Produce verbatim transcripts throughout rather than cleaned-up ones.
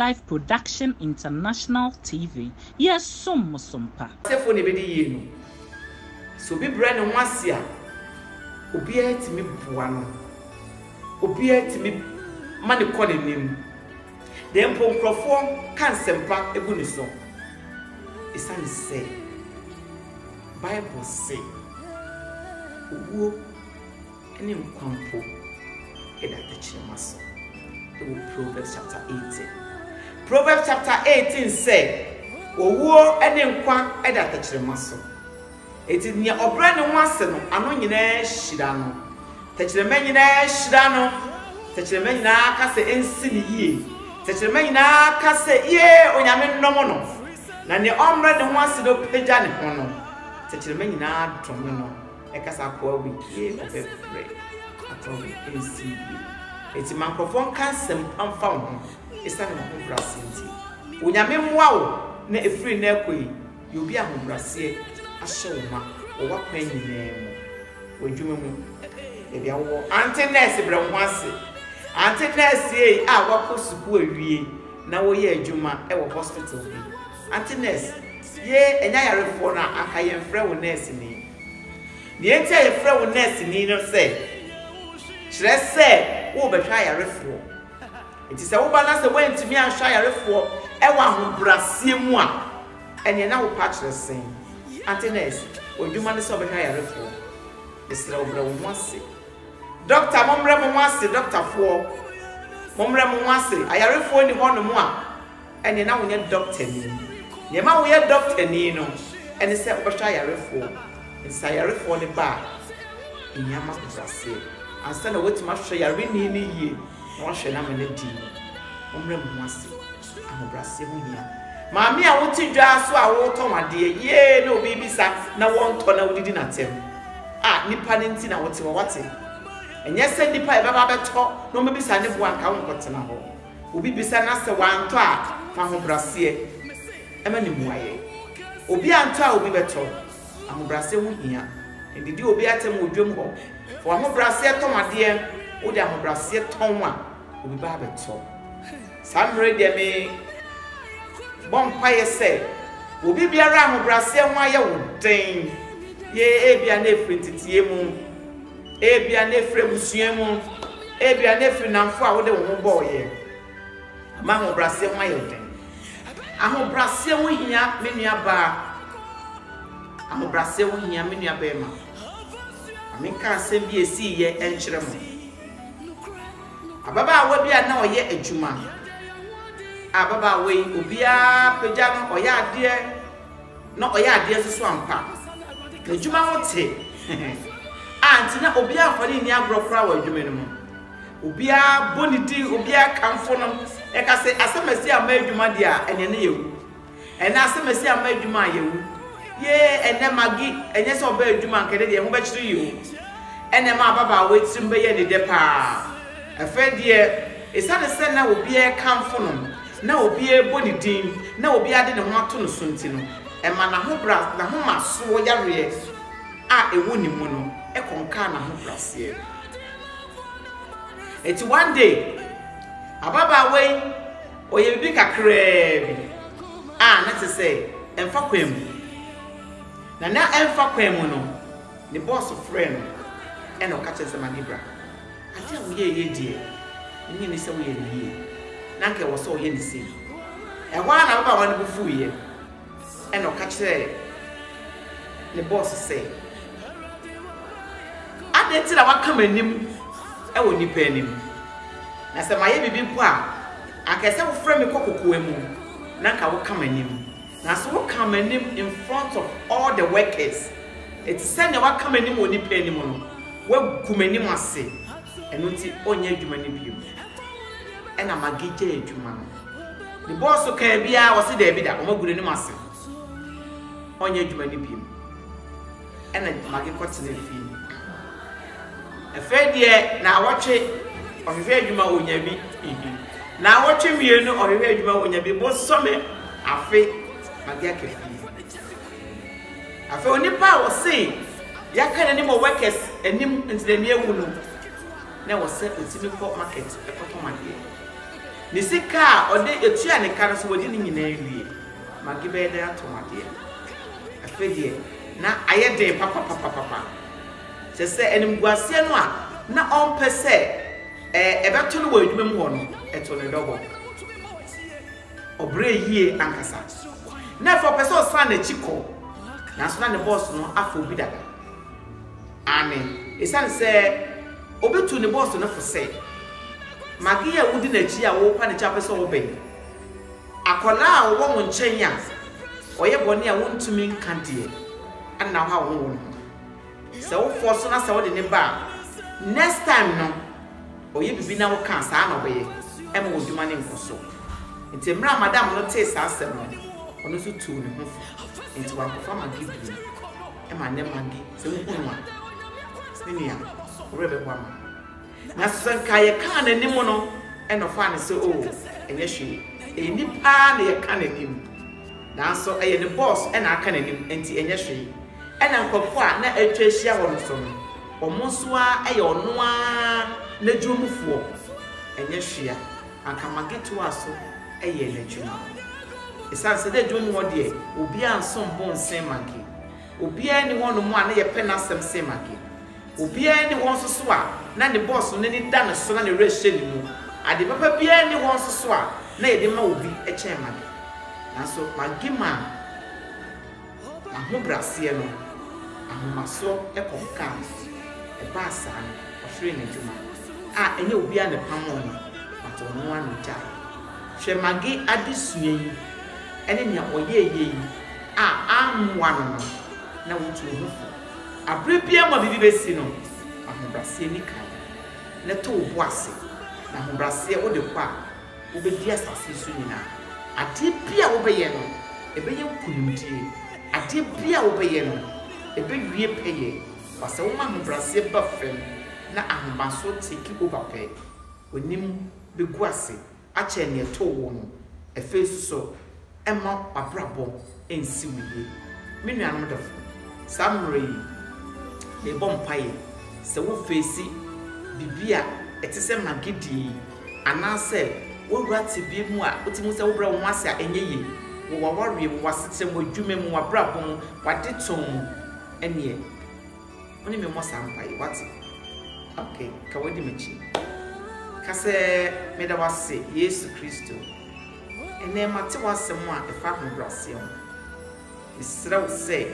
Life Production International T V. Yes, some sumpa. Sefo ne bedi ye no. So bi bre ne wasia. Obi atimi bua no. Obi atimi ma ne kɔ ne nim. Dem po nkrofo kan sempa egu ne so. Isani say Bible say Uwo ene mkwampo eda techemaso. Proverbs chapter eighteen. Proverbs chapter eighteen say Uwo ene nkwa eda techemaso. Eti nia obra ne wase no ano nyina hira no. Techema nyina hira no. Techema nyina ka se ensi ne yie. Techema nyina ka se ye onyame nnomo no. Na ne omre ne wase do peja ne ho no. Techema nyina drum no. E ka sa kwa wi ye obefre. Atọwe ensi yie. Eti microphone kan sem amfa ho. Isa ne ho brase nti. Onyame mmoa wo na efri na ekoi. Ye obi ahobrase ashewuma wo wakwa nyinemu wodwuma mu e bia wo anti nurse bre ho ase anti nurse e a wakọ suku awie na wo ye adwuma e wo hospital bi anti nurse ye enya yarefo na aka ye mfre wo nurse ni ni enti ye mfre wo nurse ni no se kire se wo behwa yarefo enti se wo ba na se wentimi ahwa yarefo e wa ahobrase mu a enya na wo pa kire sen Antenes, oduma ne so behwa yarefo. Esra obra wo mwase. Doctor momre mo mwase, doctor fo. Momre mo mwase, ayarefo ni ho no mo a. Ene na wo nye doctor ni. Ye ma wo ye doctor ni no. Ene se obehwa yarefo. Nsa yarefo ne ba. Inyama brase. Ansa na wetima hwe yare ni ni yie. Na wo hwe na me ne di. Momre mo mwase. Ahobrase ho hia. Mami a wuti dwa so a wo to made ye na obi bisa na won to na wudidi na tem ah nipa ne nti na wote wo wate enye se nipa e baba beto no me bisa ne bo anka won kotena ho obi bisa na se wanto a fa ho brase e ma ni muaye obi anto a obi beto aho brase ho hia ndidi obi atem odwom ho fo ho brase to made wo de aho brase ton a obi ba beto samre de me Bon paye say obi biara ahobrase ho aye wo den ye ebia na efri titiye mu ebia na efri busua mu ebia na efri namfo a wo de wo ho boye ama ahobrase ho aye den ahobrase ho hia me nua ba ahobrase ho hia me nua ba ma aminka asem bi esi ye enkyere mo ababa awa bia na oye adwuma ababa we obia peja no oya ade no oya ade so ampa na djuma hote anti na obia afari ni agrokra wa djuma no mo obia bonidi obia kamfo no e ka se asemasi ama adwuma dia ene ne yewu ene asemasi ama adwuma yewu ye ene magi enye se oba adwuma nkede de ho ba kiri yewu ene ma ababa we timbe ye ne de pa afedie esane se na obia kamfo no na obi ebo ni din na obi ade ne ho ato no sunti no e ma na ho bra na ho maso yare a ewo ni mu no e konka na ho brase eti one day ababa we oye bi kakra bi a na te say emfa kwam na na emfa kwam no the boss friend e no catch se manibra ade wo ye ye die ni ni se wo ye ye nanke wo so ye ni se e wa na baba wa ne bufu ye e no ka kire le boss say ade ti na wa kama nim e wo ni pa nim na se maye bibi mpo a akese wo frɛ me kokoko emu nanka wo kama nim na so wo kama nim in front of all the workers it send wa kama nim wo ni pa nim no wa kumanim ase eno ti onya adwuma ni bio ena magije adwuma no the boss ka bia wo se da bi da o magure ni mase onya adwuma ni biem ena magi kotene fi efe die na awotwe ohwe adwuma onya bi na awotwe mienu ohwe adwuma onya bi bo some afe magi akefi afe onipa wo se yakana ni mo workers enim ntine ne ewu no na wo se otimi ko market e koto made ni sika ode etua ne kare so wodi ni nyina wie magi be de atomade afedie na ayede papa papa papa se se enim guase no a na on pese eh ebeto no wadwuma mu ho no eto ne dogo obre yie ankasa na for pese o san na chiko na so na ne boss no afọ obi dada ane esan se obetu ne boss no for say magi ya wudi na chi a wo pa ne cha pese wo ben akola a wo mo nchen ya oye boni a wontumi nkandie ana ha wo wo se wo force na se wo de ne ba next time no oye bibi na wo kan sa na obeye e mo dwuma ne nkoso nti mra madam no te sa asem no ono so tu ne ho nti wa kofa magi bi e ma ne magi se wo kunu a sinia rebe kwa ma na so nka ye kan na nimu no e no fa ne se o enye hwe e ni pa na ye kan na nimu na so e ye ne boss e na aka na nimu nti enye hwe e na nkofo a na atwa hia ho no so no omo so a e ye ono a na dwomfo enye hwe a aka magi to aso e ye na dwuma esan se de dwom wo de obi ansom bon sen magi obi ani ho no mu a na ye pe na asem sen magi obi ani won so so a na ne boss no ni da ne so na ne rehye ni mu ade papa bi ani won so so a na ye de ma obi e chen magi na so magi ma na ho brase no ahomaso e konka e ba sa no ofre ne dwuma a enye obi a ne pamo no ato no anu ja hwe magi adesua yi ene nya oye ye yi a amwa no na wotu ho abrepia ma bibi besi no ahobrase ni kan na to obo ase na ahobrase wo de kwa wo be di asase su nyina ade bia wo be ye no e be ye kunumdie ade bia wo be ye no e be wie peye wase wo ma ahobrase ba fem na ahobaso teki over pe onim be guase a che ne to wo no e fesu so e ma abrabo ensi wiye me nuanom defo samrei e bompaye se wo fesi bibia etese magidi anase wo rati bi mu a otimu se wo bra wo ase a enyeye wo waware wo wasete mo dwuma mu wabrabo mu wade ton ene oni me mo sampaye wati okay ka wodi mechi kase me da wase Yesu Kristo ene mate wase mu a efa ho brase ho isra wo se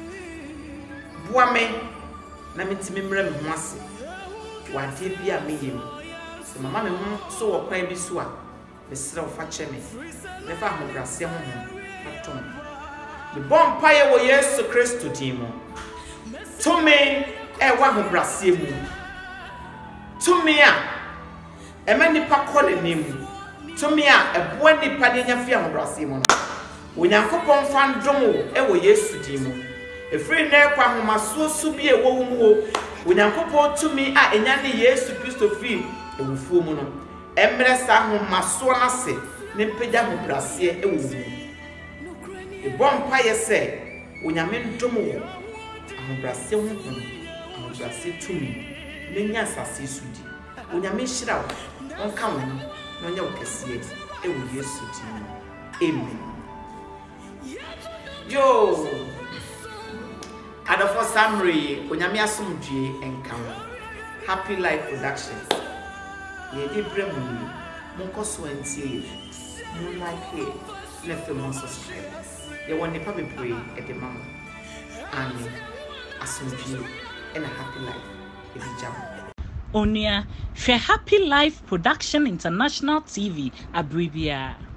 buame na mitimi mra me ho ase wade bia me yem se mama me ho so wo kwan bi so a me sra wo fa che me me fa ho brase ho ho atom me bom paye wo Yesu Kristo dimo to me e wa ho brase mu to me a e ma nipa kole nim to me a e bo nipa de nya fi ho brase mu no onyankopon fa ndom e wo Yesu dimo efri na kwa homaso su bi e wo wo onyankopon tumi a enya ne Yesu Kristo fi e wo fu mu no emre sa homaso na se ne peda ho brase e wo mu e bom pa ye se onyame ndom wo ho brase ho ho ho brase tumi ne nya sase su di onyame hira wo onka wo no nya wo kese e wo Yesu di amen yo Adafo summary onyame asomdwe enka Happy Life Production ye di bremu ni mo koso antie mo like it na fe mo subscribe ye woni pa bebre e de mama ani asomdwe and a happy life e di jam Onia, Happy Life Production International T V, Abribia.